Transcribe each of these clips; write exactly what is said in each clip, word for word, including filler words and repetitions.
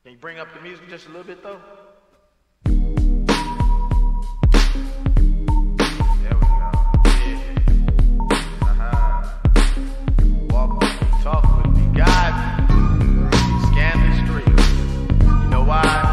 Can you bring up the music just a little bit though? There we go. Yeah. Uh-huh. Walk with me, talk with me, guide me. Scan the street. You know why?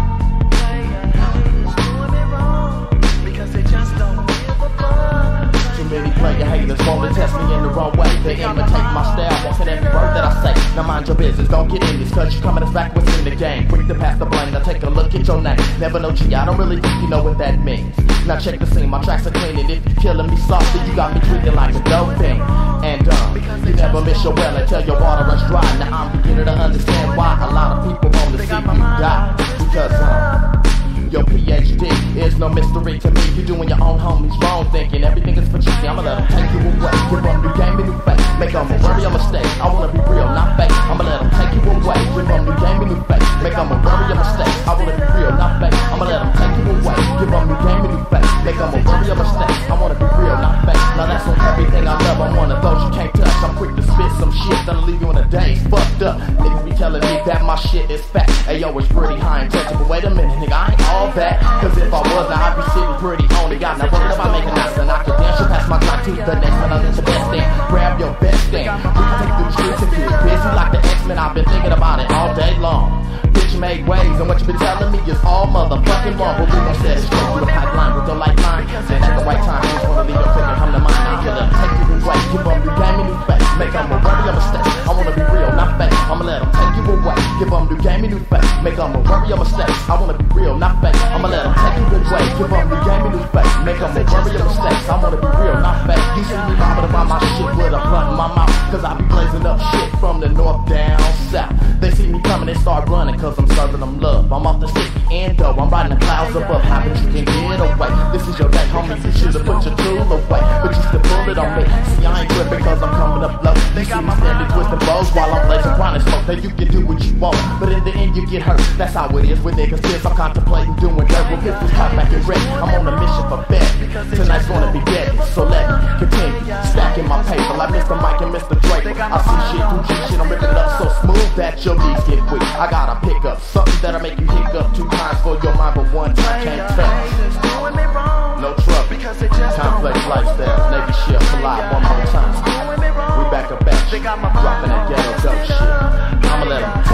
Many player haters want to test me in the wrong way. They imitate my style, walking every word that I say. Now mind your business, don't get in this, cause you coming as backwards in the game. Quick to pass the blame, now take a look at your name. Never know G, I don't really think you know what that means. Now check the scene, my tracks are clean, and if you killing me softly, you got me tweaking like a dope thing. And um, you never miss your well until your water runs dry. Now I'm beginning to understand why a lot of people want to see you die. Because um, your P H D is no mystery to me. You doing your own homies wrong, thinking everything is for cheeky. I'ma let them take you away, give them new game and new face. Make them worry a mistake. I wanna be real, not fake. I'ma let them take you away, give them new game and new face. Make them worry a mistake. I wanna be real, not fake. I'ma let them take you away, give them new game and new face. Make them worry a mistake. I wanna be real, not fake. Now that's on everything I love. I'm one of those you can't touch. I'm quick to spit some shit that'll leave you in a daze. Fucked up. Niggas be telling me that my shit is fat. Ayo, it's pretty high and touchable. Wait a minute, nigga, I ain't all that. Cause if I was, now I'd be sitting pretty on it. Got now worried about making nice and I could dance. You'll pass my clock to the next one. I'm the best thing. Grab your best thing. We can take the streets and get busy like the X-Men. I've been thinking about it all day long. Bitch made waves, and what you been telling me is all motherfucking wrong. But we gon' set it straight through the pipeline with the lifeline. And at the right time, you just wanna leave your finger come to mine. I'm gonna take you away, give them new game and new face. Make them a worry a mistake. I wanna be real, not fake. I'ma let them take you away, give them new game and new face. Make them a worry a mistake. I wanna be real, not fake. I'ma let them take you away, give them new game and new face. Make them a worry a mistake. I wanna be real, not fake. You see me mobbing about my shit with a blunt in my mouth. Cause I be blazing up shit from the north down south. They see me coming and start running cause I'm serving them love. I'm off the city endo, I'm riding the clouds above. How but you can get away? This is your day, homie, you should've put your tool away. But you still pull it on me. See, I ain't tripping cause I'm coming up low. You see me standing twisting bows while I'm blazing chronic smoke. Then you can do what you want, but in the end you get hurt. That's how it is with niggas. Yes, I'm contemplating doing dirt. With pistols hot back and ready. I'm on a mission for bed. Tonight's gonna be deadly, so let me continue stacking my paper like Mister Mike and Mister Drake. I see shit through G shit, I'm ripping it up so smooth that your knees get weak. I gotta pick up something that'll make you hiccup two times for your mind, but one time can't tell. No trouble, complex lifestyle, Navy ship, collide one more time. We back up at you, dropping that ghetto dope shit. I'ma let 'em